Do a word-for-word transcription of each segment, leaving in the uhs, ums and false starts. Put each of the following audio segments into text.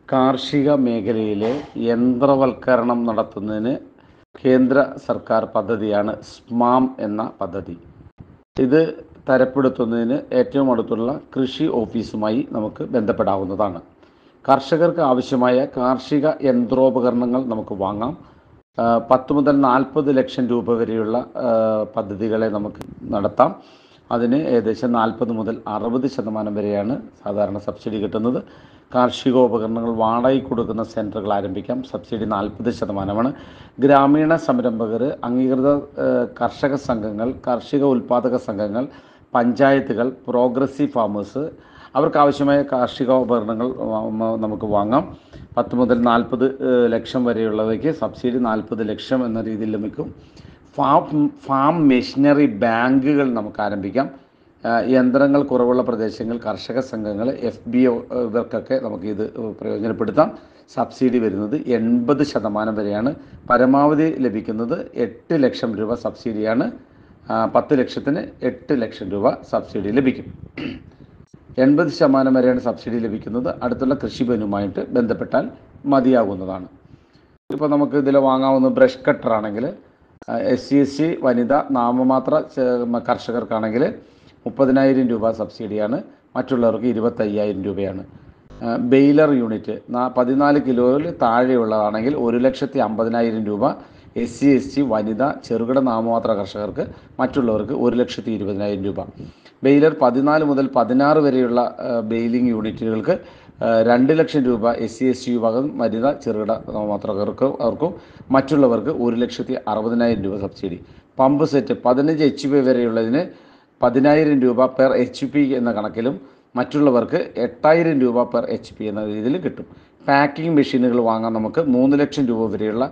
കാർഷിക മേഖലയിലെ യന്ത്രവൽക്കരണം നടത്തുന്നതിന് കേന്ദ്ര സർക്കാർ പദ്ധതിയാണ് സ്മാം എന്ന പദ്ധതി. ഇത് തരപ്പെടുത്തുന്നതിന് ഏറ്റവും അടുത്തുള്ള കൃഷി ഓഫീസുമായി നമുക്ക് ബന്ധപ്പെടാവുന്നതാണ്. കർഷകർക്ക് ആവശ്യമായ കാർഷിക യന്ത്രോപകരണങ്ങൾ നമുക്ക് വാങ്ങാം. പത്ത് മുതൽ നാൽപ്പത് ലക്ഷം രൂപ വരെയുള്ള പദ്ധതികളെ നമുക്ക് നടത്താം. അതിന് ഏകദേശം നാൽപ്പത് മുതൽ അറുപത് ശതമാനം വരെയാണ് സാധാരണ സബ്സിഡി കിട്ടുന്നത്. കാർഷികോപകരണങ്ങൾ വാടകയ്ക്ക് കൊടുക്കുന്ന സെൻറ്ററുകൾ ആരംഭിക്കാം. സബ്സിഡി നാൽപ്പത് ശതമാനമാണ്. ഗ്രാമീണ സംരംഭകർ, അംഗീകൃത കർഷക സംഘങ്ങൾ, കാർഷിക ഉൽപ്പാദക സംഘങ്ങൾ, പഞ്ചായത്തുകൾ, പ്രോഗ്രസീവ് ഫാമേഴ്സ് അവർക്കാവശ്യമായ കാർഷിക ഉപകരണങ്ങൾ നമുക്ക് വാങ്ങാം. പത്ത് മുതൽ നാൽപ്പത് ലക്ഷം വരെയുള്ളവയ്ക്ക് സബ്സിഡി നാൽപ്പത് ലക്ഷം എന്ന രീതിയിൽ ലഭിക്കും. ഫാം ഫാം മെഷീനറി ബാങ്കുകൾ നമുക്ക് ആരംഭിക്കാം. യന്ത്രങ്ങൾ കുറവുള്ള പ്രദേശങ്ങൾ, കർഷക സംഘങ്ങൾ, എഫ് ബി ഒ ഇവർക്കൊക്കെ നമുക്ക് ഇത് പ്രയോജനപ്പെടുത്താം. സബ്സിഡി വരുന്നത് എൺപത് ശതമാനം വരെയാണ്. പരമാവധി ലഭിക്കുന്നത് എട്ട് ലക്ഷം രൂപ സബ്സിഡിയാണ്. പത്ത് ലക്ഷത്തിന് എട്ട് ലക്ഷം രൂപ സബ്സിഡി ലഭിക്കും. എൺപത് ശതമാനം വരെയാണ് സബ്സിഡി ലഭിക്കുന്നത്. അടുത്തുള്ള കൃഷിഭവനുമായിട്ട് ബന്ധപ്പെട്ടാൽ മതിയാകുന്നതാണ്. ഇപ്പോൾ നമുക്ക് ഇതിൽ വാങ്ങാവുന്ന ബ്രഷ് കട്ടറാണെങ്കിൽ എസ് സി എസ് സി വനിത നാമമാത്ര കർഷകർക്കാണെങ്കിൽ മുപ്പതിനായിരം രൂപ സബ്സിഡിയാണ്. മറ്റുള്ളവർക്ക് ഇരുപത്തയ്യായിരം രൂപയാണ്. ബെയിലർ യൂണിറ്റ് പതിനാല് കിലോയിൽ താഴെയുള്ളതാണെങ്കിൽ ഒരു ലക്ഷത്തി അമ്പതിനായിരം രൂപ എസ് സി എസ് സി വനിത ചെറുകിട നാമമാത്ര കർഷകർക്ക്, മറ്റുള്ളവർക്ക് ഒരു ലക്ഷത്തി ഇരുപതിനായിരം രൂപ. ബെയിലർ പതിനാല് മുതൽ പതിനാറ് വരെയുള്ള ബെയിലിംഗ് യൂണിറ്റുകൾക്ക് രണ്ട് ലക്ഷം രൂപ എസ് സി എസ് സി വിഭാഗം വനിത ചെറുകിട നാമമാത്രകർക്ക് അവർക്കും, മറ്റുള്ളവർക്ക് ഒരു ലക്ഷത്തി അറുപതിനായിരം രൂപ സബ്സിഡി. പമ്പ് സെറ്റ് പതിനഞ്ച് എച്ച് പി വരെയുള്ളതിന് പതിനായിരം രൂപ പെർ എച്ച് പി എന്ന കണക്കിലും, മറ്റുള്ളവർക്ക് എട്ടായിരം രൂപ പെർ എച്ച് പി എന്ന രീതിയിൽ കിട്ടും. പാക്കിംഗ് മെഷീനുകൾ വാങ്ങാൻ നമുക്ക് മൂന്ന് ലക്ഷം രൂപ വരെയുള്ള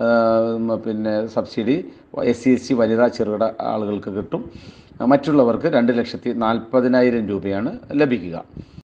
പിന്നെ subsidy S C S C വനിതാ ചെറുകിട ആളുകൾക്ക് കിട്ടും. മറ്റുള്ളവർക്ക് രണ്ട് ലക്ഷത്തി നാൽപ്പതിനായിരം രൂപയാണ് ലഭിക്കുക.